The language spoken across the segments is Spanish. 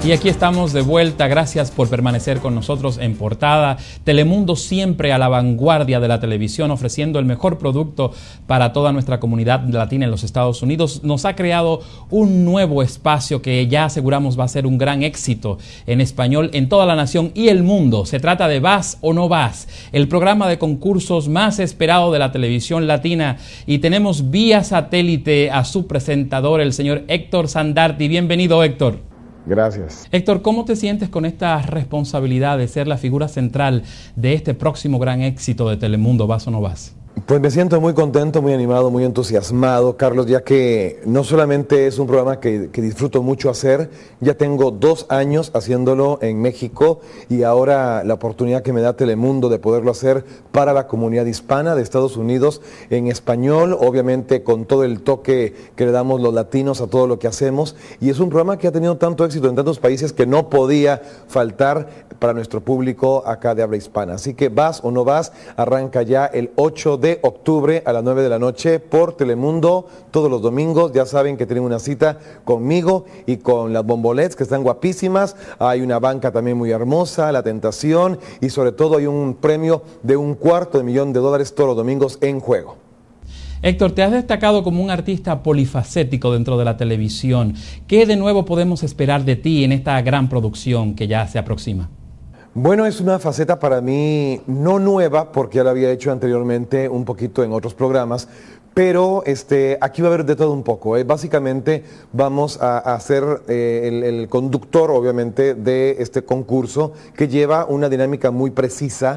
Y aquí estamos de vuelta. Gracias por permanecer con nosotros en Portada. Telemundo siempre a la vanguardia de la televisión, ofreciendo el mejor producto para toda nuestra comunidad latina en los Estados Unidos. Nos ha creado un nuevo espacio que ya aseguramos va a ser un gran éxito en español en toda la nación y el mundo. Se trata de Vas o No Vas, el programa de concursos más esperado de la televisión latina. Y tenemos vía satélite a su presentador, el señor Héctor Sandarti. Bienvenido, Héctor. Gracias. Héctor, ¿cómo te sientes con esta responsabilidad de ser la figura central de este próximo gran éxito de Telemundo, Vas o No Vas? Pues me siento muy contento, muy animado, muy entusiasmado, Carlos, ya que no solamente es un programa que disfruto mucho hacer, ya tengo 2 años haciéndolo en México y ahora la oportunidad que me da Telemundo de poderlo hacer para la comunidad hispana de Estados Unidos en español, obviamente con todo el toque que le damos los latinos a todo lo que hacemos, y es un programa que ha tenido tanto éxito en tantos países que no podía faltar para nuestro público acá de habla hispana. Así que Vas o No Vas arranca ya el 8 de octubre a las 9 de la noche por Telemundo, todos los domingos. Ya saben que tienen una cita conmigo y con las Bombolets, que están guapísimas. Hay una banca también muy hermosa, La Tentación, y sobre todo hay un premio de $250,000 todos los domingos en juego. Héctor, te has destacado como un artista polifacético dentro de la televisión. ¿Qué de nuevo podemos esperar de ti en esta gran producción que ya se aproxima? Bueno, es una faceta para mí no nueva, porque ya la había hecho anteriormente un poquito en otros programas, pero aquí va a haber de todo un poco. Básicamente vamos a ser el conductor, obviamente, de este concurso que lleva una dinámica muy precisa.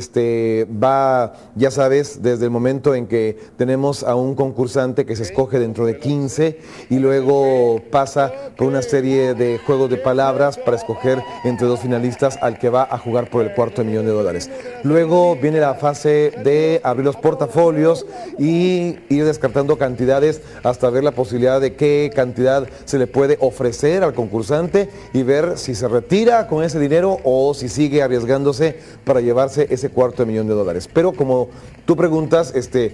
Va, ya sabes, desde el momento en que tenemos a un concursante que se escoge dentro de 15 y luego pasa por una serie de juegos de palabras para escoger entre 2 finalistas al que va a jugar por el $250,000. Luego viene la fase de abrir los portafolios y ir descartando cantidades hasta ver la posibilidad de qué cantidad se le puede ofrecer al concursante y ver si se retira con ese dinero o si sigue arriesgándose para llevarse ese $250,000. Pero como tú preguntas,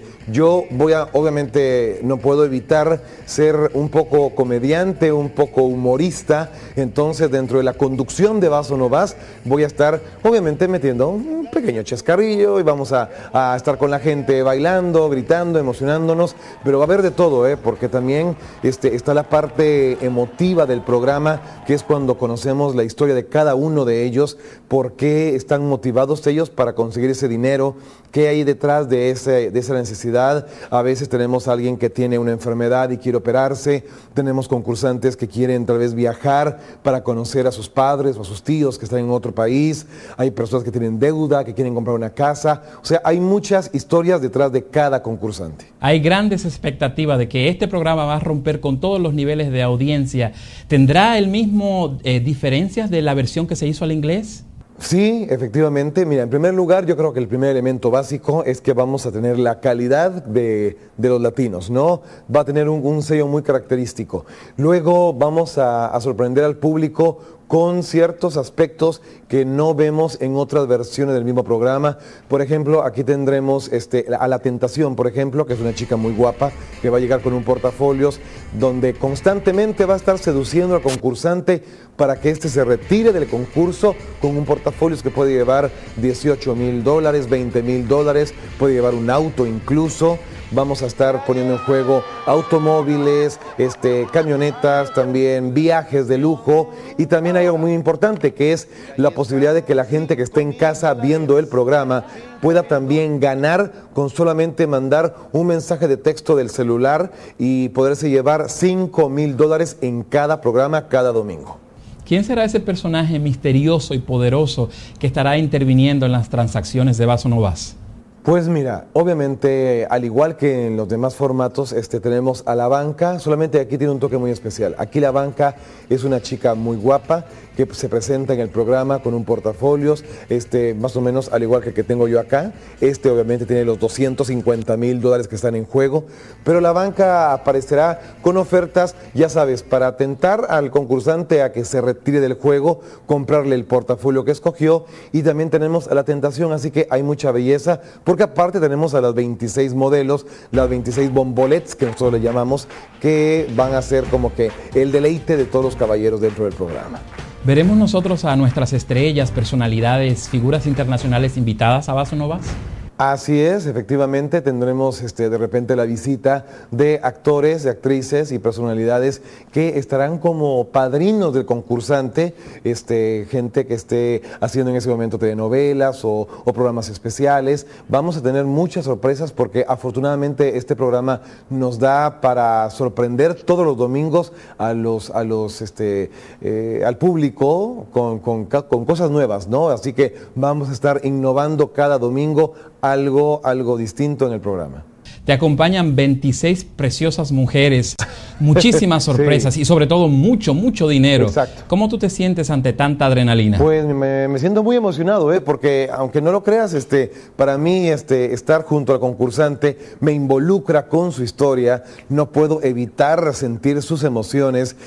yo obviamente no puedo evitar ser un poco comediante, un poco humorista, entonces dentro de la conducción de Vas o No Vas voy a estar obviamente metiendo un pequeño chascarrillo y vamos a estar con la gente bailando, gritando, emocionándonos, pero va a haber de todo, porque también está la parte emotiva del programa, que es cuando conocemos la historia de cada uno de ellos, por qué están motivados ellos para conseguir ese dinero, qué hay detrás de esa necesidad. A veces tenemos a alguien que tiene una enfermedad y quiere operarse, tenemos concursantes que quieren tal vez viajar para conocer a sus padres o a sus tíos que están en otro país, hay personas que tienen deuda, que quieren comprar una casa, o sea, hay muchas historias detrás de cada concursante. Hay grandes expectativas de que este programa va a romper con todos los niveles de audiencia. ¿Tendrá el mismo diferencias de la versión que se hizo al inglés? Sí, efectivamente. Mira, en primer lugar, yo creo que el primer elemento básico es que vamos a tener la calidad de los latinos, ¿no? Va a tener un sello muy característico. Luego vamos a sorprender al público con ciertos aspectos que no vemos en otras versiones del mismo programa. Por ejemplo, aquí tendremos a La Tentación, por ejemplo, que es una chica muy guapa, que va a llegar con un portafolios, donde constantemente va a estar seduciendo al concursante para que se retire del concurso con un portafolios que puede llevar $18,000, $20,000, puede llevar un auto incluso. Vamos a estar poniendo en juego automóviles, camionetas, también viajes de lujo, y también hay algo muy importante que es la posibilidad de que la gente que esté en casa viendo el programa pueda también ganar con solamente mandar un mensaje de texto del celular y poderse llevar $5,000 en cada programa cada domingo. ¿Quién será ese personaje misterioso y poderoso que estará interviniendo en las transacciones de Vas o No Vas? Pues mira, obviamente, al igual que en los demás formatos, tenemos a la banca, solamente aquí tiene un toque muy especial. Aquí la banca es una chica muy guapa que se presenta en el programa con un portafolios, más o menos al igual que el que tengo yo acá. Obviamente tiene los $250,000 que están en juego, pero la banca aparecerá con ofertas, ya sabes, para tentar al concursante a que se retire del juego, comprarle el portafolio que escogió, y también tenemos a La Tentación, así que hay mucha belleza, porque aparte tenemos a las 26 modelos, las 26 bombolets que nosotros le llamamos, que van a ser como que el deleite de todos los caballeros dentro del programa. ¿Veremos nosotros a nuestras estrellas, personalidades, figuras internacionales invitadas a Vas o No Vas? Así es, efectivamente tendremos de repente la visita de actores, de actrices y personalidades que estarán como padrinos del concursante, gente que esté haciendo en ese momento telenovelas o programas especiales. Vamos a tener muchas sorpresas porque afortunadamente este programa nos da para sorprender todos los domingos al público con cosas nuevas, ¿no? Así que vamos a estar innovando cada domingo algo distinto en el programa. Te acompañan 26 preciosas mujeres, muchísimas sorpresas Sí. y sobre todo mucho dinero. Exacto. ¿Cómo tú te sientes ante tanta adrenalina? Pues me siento muy emocionado, porque aunque no lo creas, para mí estar junto al concursante me involucra con su historia, no puedo evitar sentir sus emociones,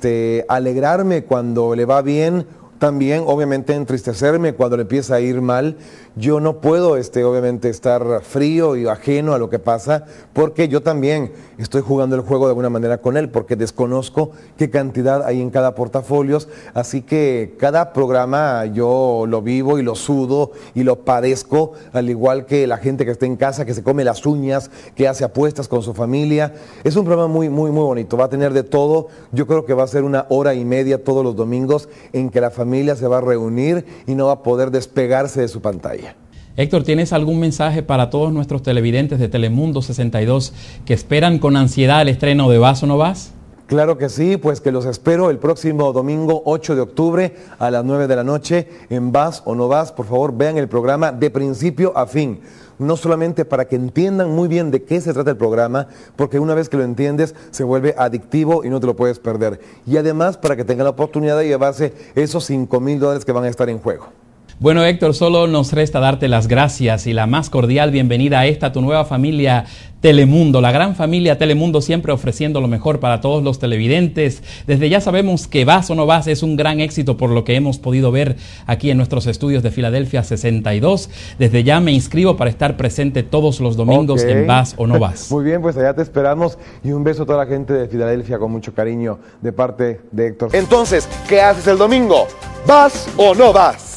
alegrarme cuando le va bien. También, obviamente, entristecerme cuando le empieza a ir mal. Yo no puedo, obviamente, estar frío y ajeno a lo que pasa, porque yo también estoy jugando el juego de alguna manera con él, porque desconozco qué cantidad hay en cada portafolio. Así que cada programa yo lo vivo y lo sudo y lo padezco, al igual que la gente que está en casa, que se come las uñas, que hace apuestas con su familia. Es un programa muy bonito. Va a tener de todo. Yo creo que va a ser 1 hora y media todos los domingos en que la familia se va a reunir y no va a poder despegarse de su pantalla. Héctor, ¿tienes algún mensaje para todos nuestros televidentes de Telemundo 62 que esperan con ansiedad el estreno de Vas o No Vas? Claro que sí, pues que los espero el próximo domingo 8 de octubre a las 9 de la noche en Vas o No Vas. Por favor, vean el programa de principio a fin. No solamente para que entiendan muy bien de qué se trata el programa, porque una vez que lo entiendes se vuelve adictivo y no te lo puedes perder. Y además para que tengan la oportunidad de llevarse esos $5,000 que van a estar en juego. Bueno, Héctor, solo nos resta darte las gracias y la más cordial bienvenida a esta tu nueva familia Telemundo, la gran familia Telemundo, siempre ofreciendo lo mejor para todos los televidentes. Desde ya sabemos que Vas o No Vas es un gran éxito por lo que hemos podido ver aquí en nuestros estudios de Filadelfia 62. Desde ya me inscribo para estar presente todos los domingos en Vas o No Vas. Muy bien, pues allá te esperamos y un beso a toda la gente de Filadelfia con mucho cariño de parte de Héctor. Entonces, ¿qué haces el domingo? ¿Vas o no vas?